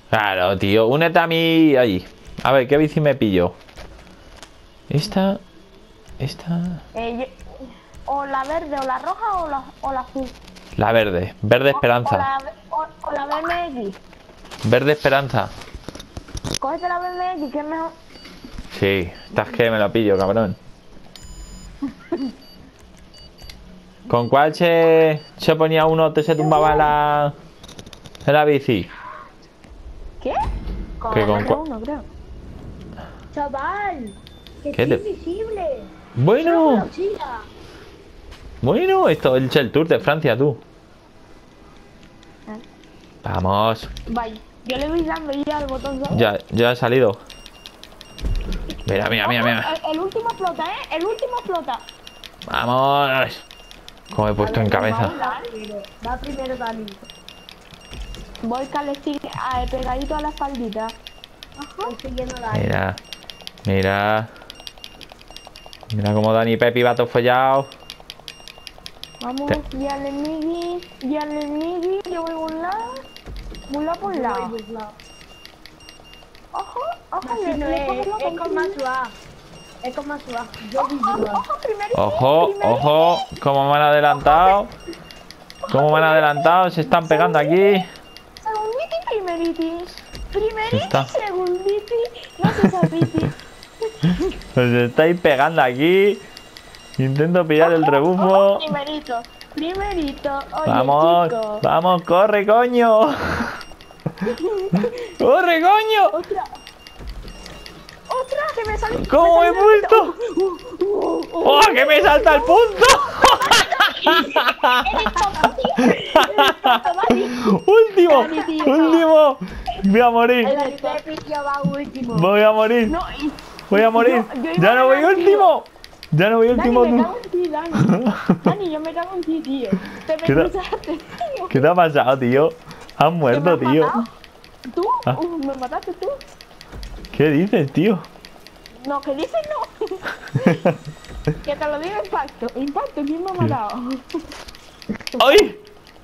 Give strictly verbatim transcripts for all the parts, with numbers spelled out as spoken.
Claro, tío. Únete a mí ahí. A ver, ¿qué bici me pillo? Esta. Esta. Eh, yo- o la verde, o la roja, o la, o la azul. La verde. Verde O, o esperanza. la, o, o la B M X. Verde esperanza. Cógete la B M X, que es mejor. Sí. Estás que me lo pillo, cabrón. ¿Con cuál se, se ponía uno te se tumbaba en la, en la bici? ¿Qué? Con ¿Qué, la con R cua- uno, creo. Chaval, que ¿Qué estoy te- invisible. Bueno, Solo chica. bueno, esto es el Tour de Francia, tú. Ah. Vamos. Vaya, yo le voy dando ya al botón, ¿sabes? Ya, ya ha salido. Mira, mira, mira, mira. El, el último explota, ¿eh? El último explota. Vamos. Como he puesto en cabeza. Va primero, va primero Dani. Voy calestín pegadito a la espaldita. Ajá. Estoy siguiendo a Dani. Mira, mira. Mira cómo Dani y Pepi va todo follado. Vamos, Te- ya le migi, ya le migi, yo voy a un lado, un lado por un lado. Ojo, ojo, Así le, no le es, cojo la es con más suave. Es con más suave. Yo Ojo, vivo. ojo, primerito, Ojo, primerito. ojo. Cómo me han adelantado. Cómo me han adelantado. Se están pegando aquí. Segunditi, primeriti. Primeriti, Está. segunditi. No se sapiti. Os estáis pegando aquí. Intento pillar el Ojo, rebufo. primerito, primerito. Oye, Vamos, chico. vamos, corre, coño. Corre, coño. Otra. Otra, que me sale. ¿Cómo me he sale vuelto? ¡Oh, que me salta el punto! ¡Último! Dani, tío. ¡Último! Voy a morir. El Pepe ya va último. Voy a morir. No, y- Voy a morir. No, yo iba Ya no voy ganando, último. Ya no voy Dani, último. me tú. cago en ti, Dani. Dani, yo me cago en ti, tío. Te ¿Qué me te- cruzaste, tío. ¿Qué te ha pasado, tío? Has ¿Que me muerto, has tío. matado? ¿Tú? Ah. Uh, ¿Me mataste tú? ¿Qué dices, tío? No, que dices no. Que te lo digo impacto. Impacto, ¿quién me ha matado? ¡Ay!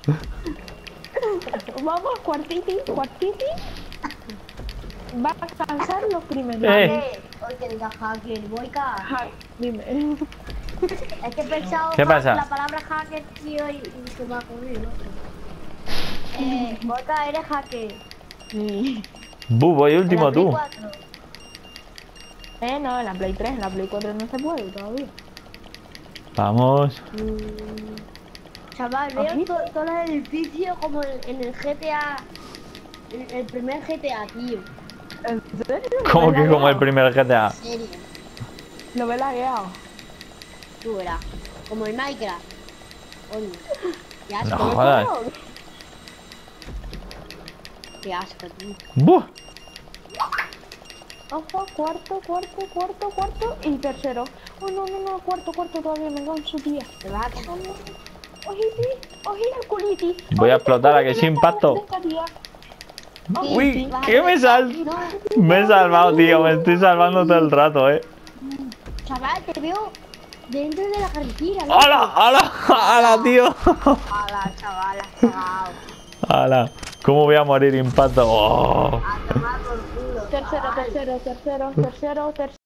Vamos, cuartiti, cuartiti. Va a cansar los primeros. Eh. Eh, oye, diga hacker, voy a... Ajá, dime. Es que he pensado ¿Qué más pasa? la palabra hacker, tío, y, y se me ha ocurrido. Eh, Boca, eres hacker. Sí. Bu, voy En último la Play tú. cuatro. Eh, no, en la Play tres, en la Play cuatro no se puede todavía. Vamos. Chaval, ¿Aquí? veo to- todos los edificios como en, en el G T A. En el primer G T A, tío. ¿En serio? ¿Cómo ¿Lo que ves como el lagueado? primer G T A? En serio. Lo ve lagueado. Tú verás. Como el Minecraft. Oye. Qué No asco, jodas. qué asco, tío. Bu. Ojo, cuarto, cuarto, cuarto, cuarto y tercero. Oh, no, no, no, cuarto, cuarto todavía, me cago en su tía. Te vas a caer. Ojiti, ojiti el culiti. Voy a Ojiti, explotar, ¿a culiti, que sí me impacto? cago en esta tía. Uy, vas a ¿qué me sal? No, Me he salvado, tío. Me estoy salvando todo el rato, eh. chaval, te veo dentro de la carretera. ¿no? ¡Hala! ¡Hala! ¡Hala, tío! Hola, chaval, has cagado. ¡Hala! ¿Cómo voy a morir impacto? ¡Oh! A tomar por culo. Tercero, chaval. tercero, tercero, tercero, tercero.